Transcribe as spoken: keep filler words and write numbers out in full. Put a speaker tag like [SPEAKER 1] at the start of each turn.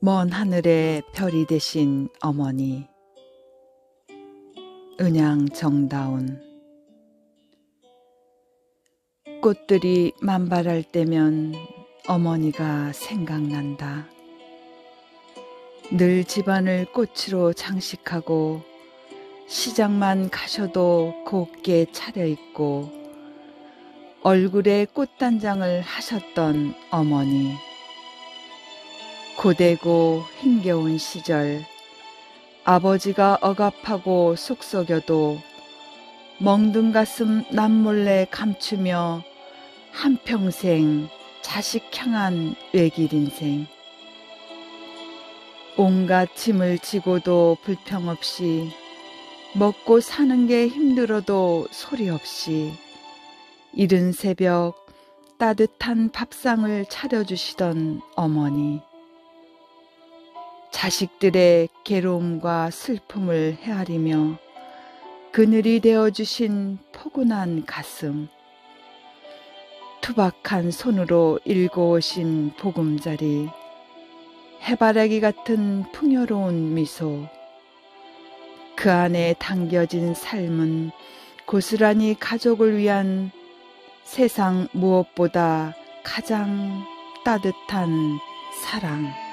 [SPEAKER 1] 먼 하늘의 별이 되신 어머니, 은양 정다운. 꽃들이 만발할 때면 어머니가 생각난다. 늘 집안을 꽃으로 장식하고 시장만 가셔도 곱게 차려입고 얼굴에 꽃단장을 하셨던 어머니. 고되고 힘겨운 시절 아버지가 억압하고 속썩여도 멍든 가슴 남몰래 감추며 한평생 자식 향한 외길 인생. 온갖 짐을 지고도 불평 없이 먹고 사는 게 힘들어도 소리 없이 이른 새벽 따뜻한 밥상을 차려주시던 어머니. 자식들의 괴로움과 슬픔을 헤아리며 그늘이 되어주신 포근한 가슴. 투박한 손으로 일궈오신 보금자리. 해바라기 같은 풍요로운 미소. 그 안에 담겨진 삶은 고스란히 가족을 위한 세상 무엇보다 가장 따뜻한 사랑.